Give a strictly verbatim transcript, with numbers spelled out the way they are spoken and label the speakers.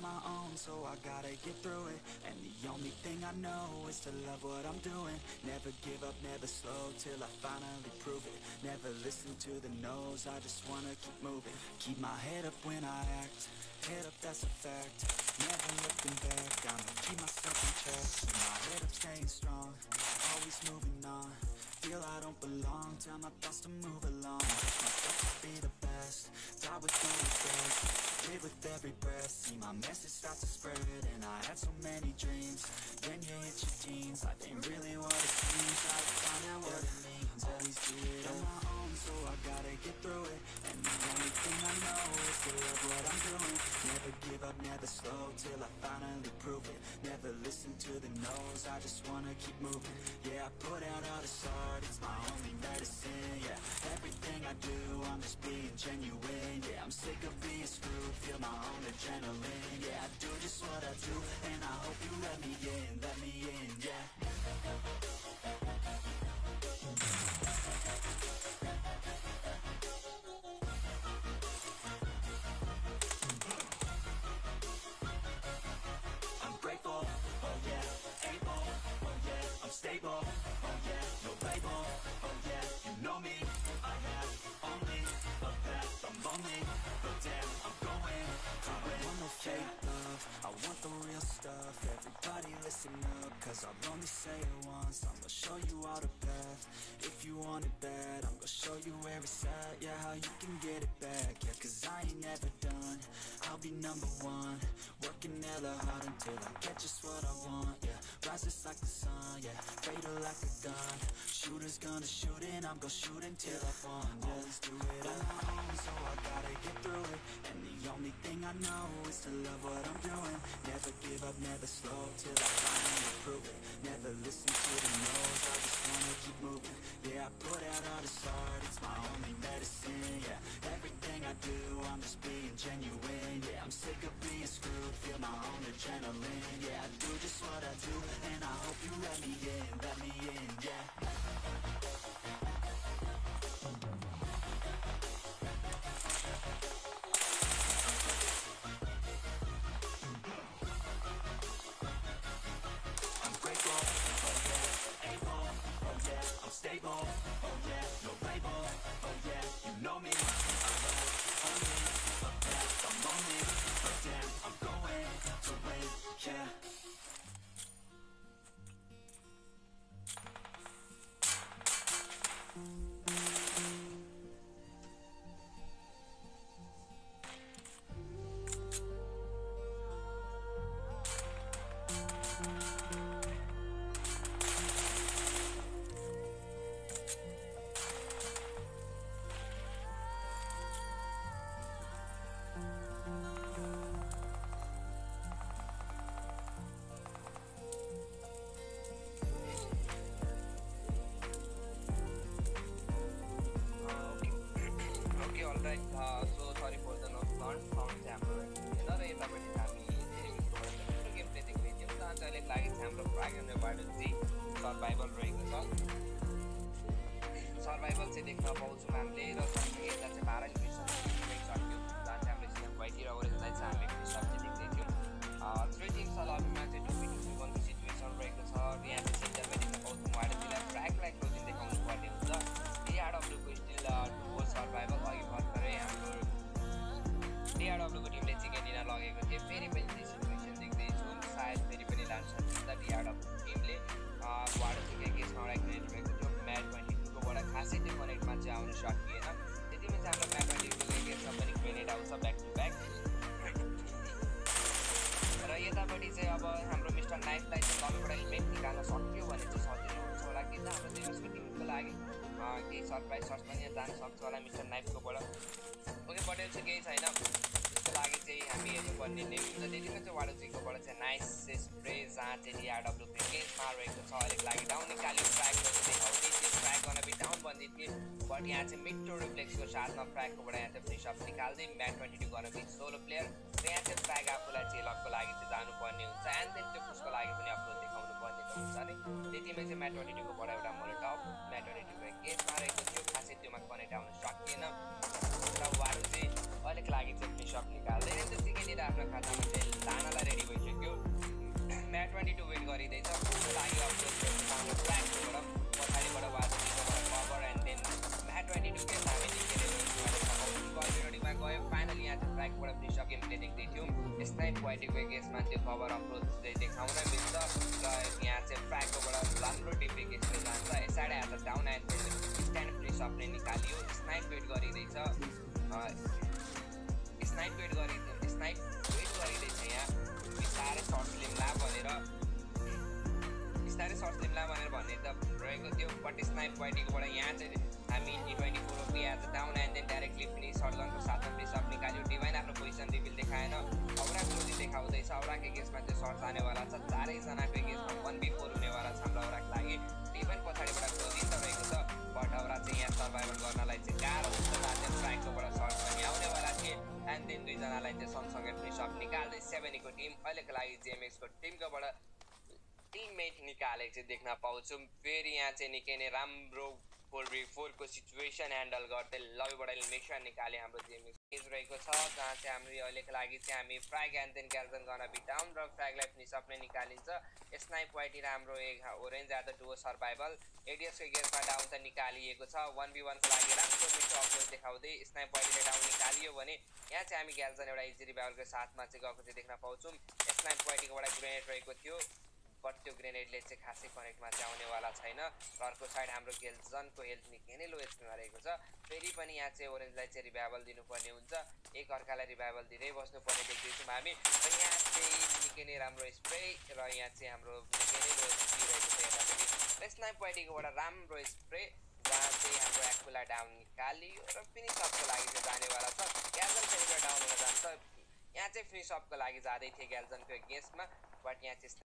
Speaker 1: my own, so I gotta get through it. And the only thing I know is to love what I'm doing. Never give up, never slow, till I finally prove it. Never listen to the no's, I just wanna keep moving. Keep my head up when I act, head up, that's a fact. Never looking back, I'ma keep myself in check. Keep my head up, staying strong, always moving on. Feel I don't belong, tell my thoughts to move along. Push myself to be the best, die with no regrets. Live with every breath, see my message start to spread. And I had so many dreams, then you hit your teens. Life ain't really what it seems, try to find out what it means. Always do it on my own, so I gotta get through it. And the only thing I know is to love what I'm doing. Never give up, never slow, till I finally prove it. Never listen to the no's, I just wanna keep moving. Yeah, I put out all this art, it's my only medicine. Yeah, everything I do, I'm just being genuine. Yeah, I'm sick of being screwed, feel my own adrenaline. Yeah, I do just what I do, and I hope you let me in, let me in, yeah. I'm grateful, oh yeah, able, oh yeah, I'm stable, oh yeah, no label, oh yeah, you know me, I have only a path, I'm lonely, but damn, I'm going to win. I want no fake love, I want the real stuff. Everybody listen up, cause I'll only say it once. I'm gonna show you all the path, if you want it bad. I'm gonna show you where it's at, yeah, how you can get it back. Yeah, cause I ain't never done, I'll be number one. Working hella hard until I get just what I want, yeah. Rises like the sun, yeah, fatal like a gun. Shooters gonna shoot and I'm gonna shoot until I fall. Always do it on my own, so I gotta get through it. And the only thing I know is to love what I'm doing. Never give up, never slow, till I finally prove it. Never listen to the no's, I just wanna keep moving. Yeah, I put out all this art, it's my only medicine. Yeah, everything I do, I'm just being genuine. Yeah, I'm sick of being screwed, feel my own adrenaline. Yeah, I do just what I do, and I hope you let me in, let me in, yeah. I'm grateful, oh yeah, able, oh yeah, I'm stable, oh yeah, no label, oh yeah, you know me, I have only a path, I'm lonely, but damn, I'm going to win, yeah.
Speaker 2: Alright, uh, so sorry for the not sound sound sample. Another यतापट्टि हामी धेरै game play देख्दै थियौँ जहाँ चाहिँ अहिले लागि हाम्रो प्राइगनबाट चाहिँ सर्भाइभल रहेको छ। सर्भाइभल चाहिँ देख्न पाउँछौँ हामीले र सँगसँगै यता चाहिँ बाह्र मिसन सक्यो जहाँ चाहिँ हाम्रो सिजन भइदिरहेको रहेछ चाहिँ हामी फिनिसअप चाहिँ देख्दै थियौँ। थ्री टिम्स लबीमा चाहिँ टु टु वनको सिचुएसन रहेको छ र यहाँ चाहिँ सेन्टरमा देख्न पाउँछौँ वाइडतिर ट्र्याकलाई क्लोजिङ देखाउनु पर्ने हुन्छ। डिआरडब्ल्यूको स्टिल टु सर्भाइभल अघि भर्खरै हाम्रो डिआरडब्ल्यूको टिमले चिकन लिन लगेको थियो। फेरि पनि त्यो सिचुएसन देख्दैछु, सायद फेरि पनि लान्छ डिआरडब्ल्यू टिमले। वाडो चाहिँ के केसमा एउटा ग्रेनेड रहेको थियो म्याट ट्वेन्टी टूकोबाट, खासै त्यो कनेक्टमा चाहिँ आउनु सकिएन। त्यतिमा चाहिँ हाम्रो म्याट ट्वेन्टी टूको केसमा पनि ग्रेनेड आउँछ ब्याक टु ब्याक। र यतापट्टि चाहिँ अब हाम्रो मिस्टर नाइफलाई चाहिँ तलबाट हेलमेट निकाल्न सक्यो भने चाहिँ सजिलो हुन्छ होला कि त हाम्रो चाहिँ टिमको लागि केही सरप्राइज सर्च पनि जान सक्छ होला मिस्टर नाइफकोबाट। ओके, पटेल चाहिँ केही छैन, त्यसको लागि चाहिँ हामी हेर्नुपर्ने नै हुन्छ। त्यतिमा चाहिँ वाडोजीकोबाट चाहिँ नाइस स्प्रे जहाँ चाहिँ डिआरडब्ल्यू केसमा रहेको छ। अहिलेको लागि डाउन निकाल्यो, ट्र्याक गरेर देखाउने त्यो ट्र्याक गर्न बि डाउन भन्दै थिए, बट यहाँ चाहिँ मिड टु रिफ्लेक्सको साथमा ट्र्याककोबाट यहाँ चाहिँ फिनिसअप निकाल्दै म्याट ट्वेन्टी टू गर्न बि सोलो प्लेयर र यहाँ चाहिँ ट्र्याक आफूलाई चाहिँ लकको लागि चाहिँ जानुपर्ने हुन्छ एन्ड देन त्यो पुसको लागि पनि अप्लोड देखाउनु पर्ने त हुन्छ नि। त्यतिमै चाहिँ म्याट ट्वेन्टी टूकोबाट एउटा मोलोटप म्याट ट्वेन्टी टूको केसमा रहेको थियो, खासै त्योमा कनेक्ट आउन सकिएन र वाडो चाहिँ अहिलेको लागि चाहिँ फिनिसअप निकाल्दै यहाँनिर आफ्नो खातामा चाहिँ लानलाई रेडी भइसक्यो म्याट ट्वेन्टी टू वेट गरिँदैछ उसको लागि अप्रोच हाम्रो ट्र्याकबाट पछाडिबाट वाजबाट cover and then Matt twenty two game हामी निस्केर गयो फाइनली यहाँ चाहिँ ट्र्याकबाट फिनिस गेम प्ले देख्दै थियौँ स्नाइप पोइन्टको केसमा त्यो कभर अप्रोच चाहिँ देखाउन मिल्छ र यहाँ चाहिँ ट्र्याकबाट राम्रो डिप्लिकेसले जान्छ साइड आज डाउन एन्ड स्ट्यान्ड फिनिस अपले निकालियो स्नाइप वेट गरिँदैछ स्नाइप वेट गरि स्नाइप वेट गरिँदैछ यहाँ बिस्तारै सर्ट लिम्ला भनेर बिस्तारै सर्ट लिम्ला भनेर भन्ने त रहेको थियो बट स्नाइप पोइन्टकोबाट यहाँ चाहिँ हामी टी ट्वेन्टी फोर आज down and then directly finish सर्टगनको साथमा फिनिस अप निकाल्यो डिभाइन आफ्नो पोजिसन रिभिल देखाएन औरा क्लोजिङ देखाउँदैछ औराको गेसमा चाहिँ सर्ट जानेवाला छ चारैजनाको गेसमा वान बी फोर हुनेवाला छ हाम्रो औराको लागि डिभाइन पछाडिबाट क्लोजिङ त रहेको छ बट औरा चाहिँ यहाँ सर्भाइभल गर्नलाई चाहिँ गाह्रो जस्तो लाग्छ ट्र्याककोबाट सर्ट पनि आउनेवाला थिए एन्ड देन दुईजनालाई चाहिँ सँगसँगै फिनिस अप निकाल्दै सेभेनीको टिम अहिलेको लागि जिएमएक्सको टिमकोबाट टिममेट निकालेको चाहिँ देख्न पाउँछौँ फेरि यहाँ चाहिँ निकै नै राम्रो फोर बी फोरको सिचुएसन ह्यान्डल गर्दै लबीबाट एलिमिनेसन निकाले हाम्रो जिएमएक्स पेज रहेको छ जहाँ चाहिँ हाम्रो अहिलेको लागि चाहिँ हामी फ्राग एन्ड देन ग्याल्जन गर्न बिटाउन र फ्रागलाई फिनिस अप नै निकालिन्छ स्नाइप वाइटी राम्रो एक orange at the duo survival एडिएसको गेसमा डाउन त निकालिएको छ वान बी वानको लागि राम्रो मिठो अप्रोच देखाउँदै स्नाइप वाइटीले डाउन निकालियो भने यहाँ चाहिँ हामी ग्याल्जन एउटा इजी रिभाइभलको साथमा चाहिँ गएको चाहिँ देख्न पाउँछौँ स्नाइप वाइटीकोबाट ग्रेनेड रहेको थियो बट त्यो ग्रेनेडले चाहिँ खासै कनेक्टमा चाहिँ आउनेवाला छैन र अर्को साइड हाम्रो गेल्जनको हेल्थ निकै नै लो एचपीमा रहेको छ फेरि पनि यहाँ चाहिँ ओरेन्जलाई चाहिँ रिभाइभल दिनुपर्ने हुन्छ एक अर्कालाई रिभाइभल दिँदै बस्नुपर्ने देख्दैछौँ हामी र यहाँ चाहिँ निकै नै राम्रो स्प्रे र यहाँ चाहिँ हाम्रो निकै नै लो एचपी रहेको छ यतापट्टि र स्नाइप वाइटीकोबाट राम्रो स्प्रे जहाँ चाहिँ हाम्रो एक्कुला डाउन निकालियो र फिनिस अपको लागि चाहिँ जानेवाला छ ग्याल्जन फेरि डाउन हुन जान्छ यहाँ चाहिँ फिनिस अपको लागि जाँदै थिए ग्याल्जनको गेसमा बट यहाँ चाहिँ